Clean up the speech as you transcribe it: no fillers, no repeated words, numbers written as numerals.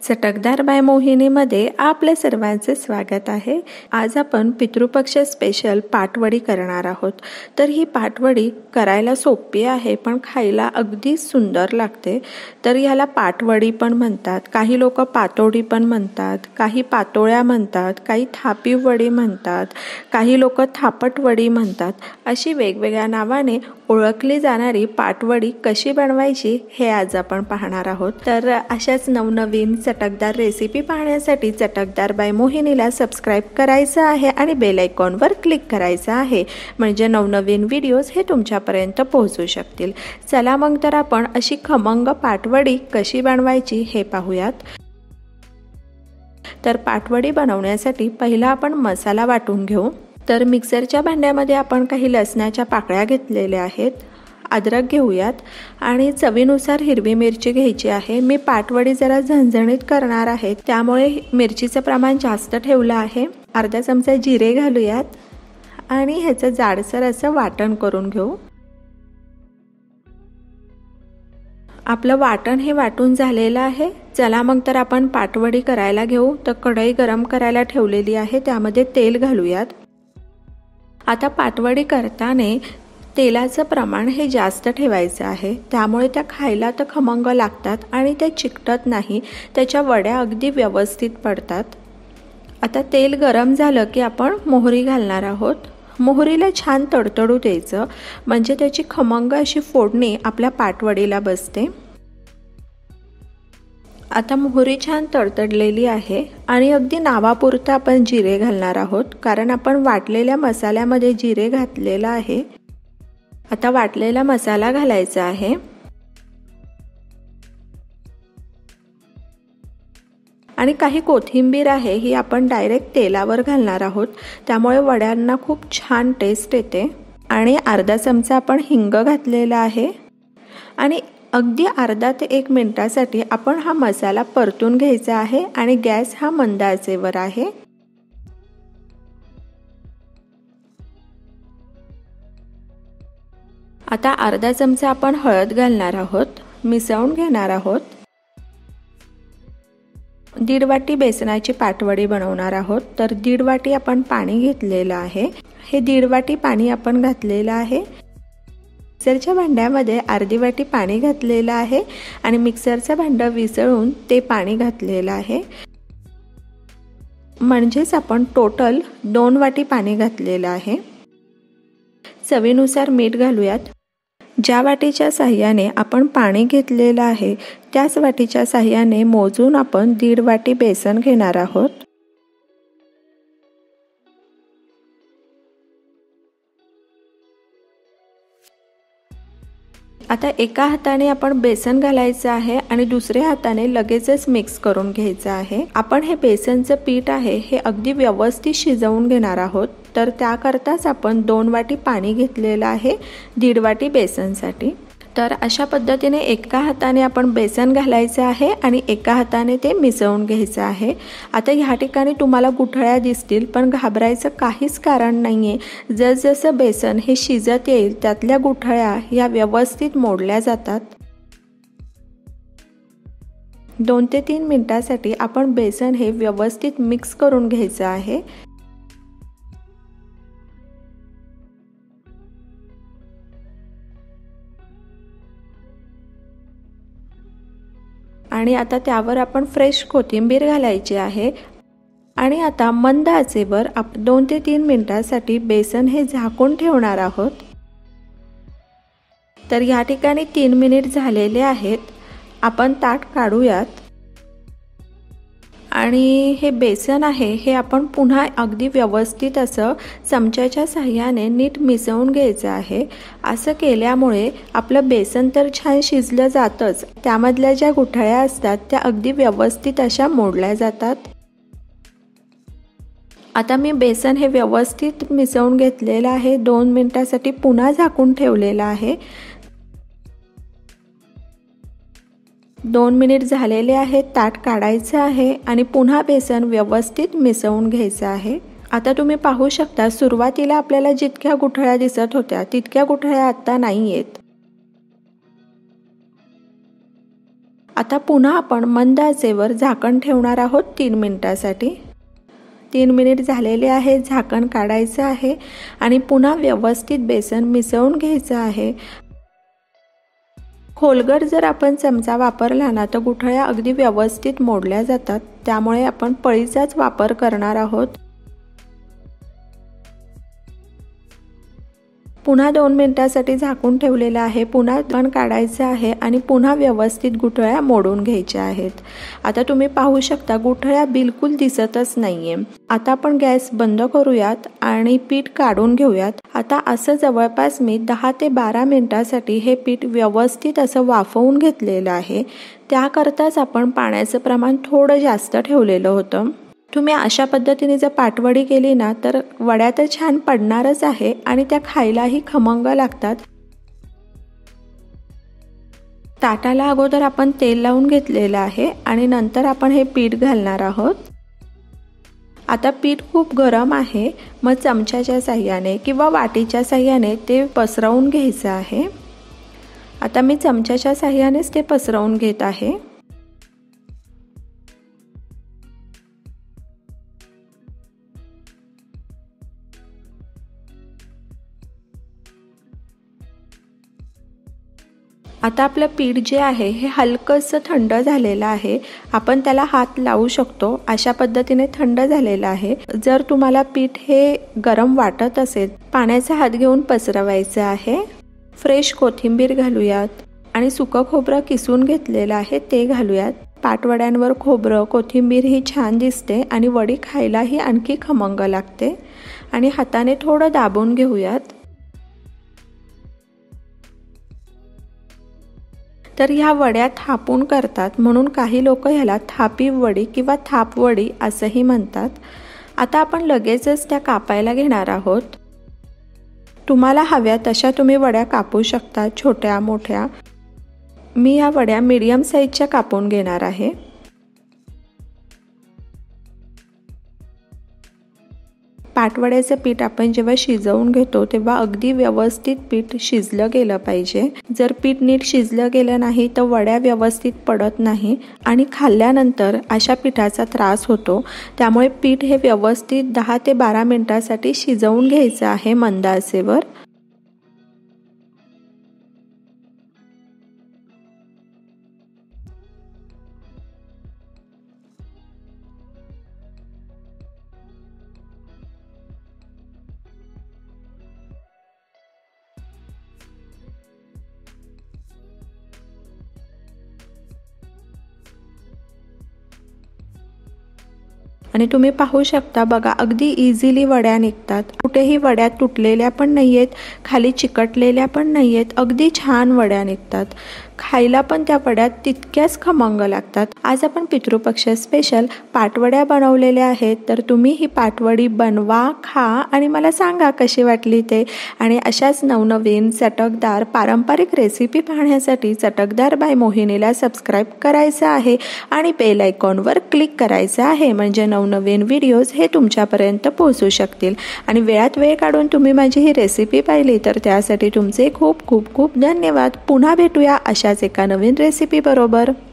चटकदार बाय मोहिनीमध्ये आपल्या सर्वांचे स्वागत आहे। आज आपण पितृपक्ष स्पेशल पाटवडी करणार आहोत। तर ही पाटवडी करायला सोपी आहे पण खायला अगदी सुंदर लागते। तर याला पाटवडी पण म्हणतात, काही लोक पातोडी पण म्हणतात, काही पातोळ्या म्हणतात, काही थापी वडी म्हणतात, काही लोक थापटवडी म्हणतात। अशी वेगवेगळ्या नावाने ओळखली जाणारी पाटवडी कशी बनवायची हे आज आपण पाहणार आहोत। तर अशाच नवनवीन चटकदार रेसिपी पाहण्यासाठी चटकदार बाय मोहिनीला सबस्क्राइब करायचं आहे आणि बेल आयकॉनवर क्लिक करायचं आहे, म्हणजे नवनवीन व्हिडिओज हे तुमच्यापर्यंत पोहोचू शकतील। चला मग तर आपण अशी खमंग पाटवडी कशी बनवायची हे पाहूयात। तर पाटवडी बनवण्यासाठी पहिला आपण मसाला वाटून घेऊ। तर मिक्सरच्या भांड्यामध्ये आपण काही लसणाच्या पाकळ्या घेतलेल्या आहेत, अद्रक घेऊयात आणि चवीनुसार हिरवी मिरची घ्यायची आहे। मी पाटवडी जरा झणझणीत करणार आहे त्यामुळे मिरचीचं प्रमाण जास्त ठेवलं आहे। अर्धा चमचा जिरे घालूयात आणि ह्याचं जाडसर असं वाटण करून घेऊ। आपलं वाटण हे वाटून झालेलं आहे। चला मग तर आपण पाटवडी करायला घेऊ। तर कढई गरम करायला ठेवलेली आहे, त्यामध्ये तेल घालूयात। आता पाटवडी करताना तेलाचं प्रमाण हे जास्त ठेवायचं आहे, त्यामुळे त्या खायला तर खमंग लागतात आणि ते चिकटत नाही, त्याच्या वड्या अगदी व्यवस्थित पडतात। आता तेल गरम झालं की आपण मोहरी घालणार आहोत। मोहरीला छान तडतडू द्यायचं, म्हणजे त्याची खमंग अशी फोडणी आपल्या पाटवडीला बसते। आता मोहरी छान तडतडलेली आहे आणि अगदी नावापुरता आपण जिरे घालणार आहोत, कारण आपण वाटलेल्या मसाल्यामध्ये जिरे घातलेला आहे। आता वाटलेला मसाला घालायचा आहे आणि काही कोथिंबीर आहे, ही आपण डायरेक्ट तेलावर घालणार आहोत, त्यामुळे वड्यांना खूप छान टेस्ट येते। आणि अर्धा चमचा आपण हिंग घातलेला आहे आणि अगदी अर्धा ते 1 मिनिटासाठी आपण हा मसाला परतून घ्यायचा आहे आणि गॅस हा मंद आचेवर आहे। आता अर्धा चमचा आपण हळद घालणार आहोत, मिसळून घेणार आहोत। 1.5 वाटी बेसनाची पाटवडी बनवणार आहोत, तर 1.5 वाटी आपण पाणी घेतलेलं आहे। हे 1.5 वाटी पाणी आपण घातलेलं आहे। मिक्सरच्या भांड्यामध्ये अर्धी वाटी पाणी घातलेलं आहे आणि मिक्सरचं भांडं विसळून ते पाणी घातलेलं आहे, म्हणजेच आपण टोटल 2 वाटी पाणी घातलेलं आहे। चवीनुसार मीठ घालूयात। ज्या वाटीच्या साह्याने आपण पाणी घेतलेलं आहे त्याच वाटीच्या साह्याने मोजून आपण 1.5 वाटी बेसन घेणार आहोत। आता एका हाताने आपण बेसन घालायचं आहे आणि दुसऱ्या हाताने लगेचच मिक्स करून घ्यायचं आहे। आपण हे बेसनचं पीठ आहे हे अगदी व्यवस्थित शिजवून घेणार आहोत, तर त्याकरताच आपण 2 वाटी पाणी घेतलेलं आहे 1.5 वाटी बेसनसाठी। तर अशा पद्धतीने एका हाताने आपण बेसन घालायचं आहे आणि एका हाताने ते मिसळून घ्यायचं आहे। आता ह्या ठिकाणी तुम्हाला गुठळ्या दिसतील, पण घाबरायचं काहीच कारण नाहीये। जसजसं बेसन हे शिजत येईल त्यातल्या गुठळ्या या व्यवस्थित मोडल्या जातात। 2 ते 3 मिनिटांसाठी आपण बेसन हे व्यवस्थित मिक्स करून घ्यायचं आहे। आणि आता त्यावर आपण फ्रेश कोथिंबीर घालायची आहे आणि आता मंद आचेवर 2 ते 3 मिनिटांसाठी बेसन हे झाकून ठेवणार आहोत। तर या ठिकाणी 3 मिनिट झालेले आहेत। आपण ताट काढूयात आणि हे बेसन आहे हे आपण पुन्हा अगदी व्यवस्थित असं चमच्याच्या साह्याने नीट मिसळून घ्यायचं आहे। असं केल्यामुळे आपलं बेसन तर छान शिजलं जातंच, त्यामधल्या ज्या गुठळ्या असतात त्या अगदी व्यवस्थित अशा मोडल्या जातात। आता मी बेसन हे व्यवस्थित मिसळून घेतलेलं आहे, 2 मिनिटांसाठी पुन्हा झाकून ठेवलेलं आहे। 2 मिनिट झालेले आहेत, ताट काढायचं आहे आणि पुन्हा बेसन व्यवस्थित मिसळून घ्यायचं आहे। आता तुम्ही पाहू शकता सुरुवातीला आपल्याला जितक्या गुठळ्या दिसत होत्या तितक्या गुठळ्या आता नाही आहेत। आता पुन्हा आपण मंद आचेवर झाकण ठेवणार आहोत 3 मिनिटांसाठी। 3 मिनिट झालेले आहे, झाकण काढायचं आहे आणि पुन्हा व्यवस्थित बेसन मिसळून घ्यायचं आहे। खोलगट जर आपण चमचा वापरला ना तर गुठळ्या अगदी व्यवस्थित मोडल्या जातात, त्यामुळे आपण पळीचाच वापर करणार आहोत। पुन्हा 2 मिनिटांसाठी झाकून ठेवलेलं आहे। पुन्हा झाकण काढायचं आहे आणि पुन्हा व्यवस्थित गुठळ्या मोडून घ्यायच्या आहेत। आता तुम्ही पाहू शकता गुठळ्या बिलकुल दिसतच नाहीये। आता आपण गॅस बंद करूयात आणि पीठ काढून घेऊयात। आता असं जवळपास मी 10 ते 12 मिनिटांसाठी हे पीठ व्यवस्थित असं वाफवून घेतलेलं आहे। त्याकरताच आपण पाण्याचं प्रमाण थोडं जास्त ठेवलेलं होतं। तुम्ही अशा पद्धतीने जर पाटवडी केली ना तर वड्या तर छान पडणारच आहे आणि त्या खायलाही खमंग लागतात। ताटाला अगोदर आपण तेल लावून घेतलेलं आहे आणि नंतर आपण हे पीठ घालणार आहोत। आता पीठ खूप गरम आहे, मग चमच्याच्या साहाय्याने किंवा वाटीच्या साहाय्याने ते पसरवून घ्यायचं आहे। आता मी चमच्याच्या साहाय्यानेच ते पसरवून घेत आहे। आता आपलं पीठ जे आहे हे हलकंसं थंड झालेलं आहे। आपण त्याला हात लावू शकतो, अशा पद्धतीने थंड झालेलं आहे। जर तुम्हाला पीठ हे गरम वाटत असेल, पाण्याचा हात घेऊन पसरवायचं आहे। फ्रेश कोथिंबीर घालूयात आणि सुकं खोबरं किसून घेतलेलं आहे ते घालूयात। पाटवड्यांवर खोबरं कोथिंबीर ही छान दिसते आणि वडी खायलाही आणखी खमंग लागते। आणि हाताने थोडं दाबून घेऊयात। तर ह्या वड्या थापून करतात, म्हणून काही लोक ह्याला थापी वडी किंवा थापवडी असंही म्हणतात। आता आपण लगेचच त्या कापायला घेणार आहोत। तुम्हाला हव्या तशा तुम्ही वड्या कापू शकता, छोट्या मोठ्या। मी या वड्या मीडियम साईजच्या कापून घेणार आहे। पाटवड्याचं पीठ आपण जेव्हा शिजवून घेतो तेव्हा अगदी व्यवस्थित पीठ शिजलं गेलं पाहिजे। जर पीठ नीट शिजलं गेलं नाही तर वड्या व्यवस्थित पडत नाही आणि खाल्ल्यानंतर अशा पिठाचा त्रास होतो। त्यामुळे पीठ हे व्यवस्थित 10 ते 12 मिनिटांसाठी शिजवून घ्यायचं आहे मंद आचेवर। आणि तुम्ही पाहू शकता बघा, अगदी इझिली वड्या निघतात। कुठेही वड्या तुटलेल्या पण नाहीयेत, खाली चिकटलेल्या पण नाहीयेत, अगदी छान वड्या निघतात। खायला पण त्या वड्या तितक्याच खमंग लागतात। आज आपण पितृपक्ष स्पेशल पाटवड्या बनवलेल्या आहेत, तर तुम्ही ही पाटवडी बनवा, खा आणि मला सांगा कशी वाटली ते। आणि अशाच नवनवीन चटकदार पारंपरिक रेसिपी पाहण्यासाठी चटकदार बाय मोहिनीला सबस्क्राईब करायचं आहे आणि बेल आयकॉनवर क्लिक करायचं आहे, म्हणजे नवनवीन व्हिडिओज हे तुमच्यापर्यंत पोहोचू शकतील। आणि वेळात वेळ काढून तुम्ही माझी ही रेसिपी पाहिली तर त्यासाठी तुमचे खूप खूप खूप धन्यवाद। पुन्हा भेटूया अशाच एका नवीन रेसिपी बरोबर।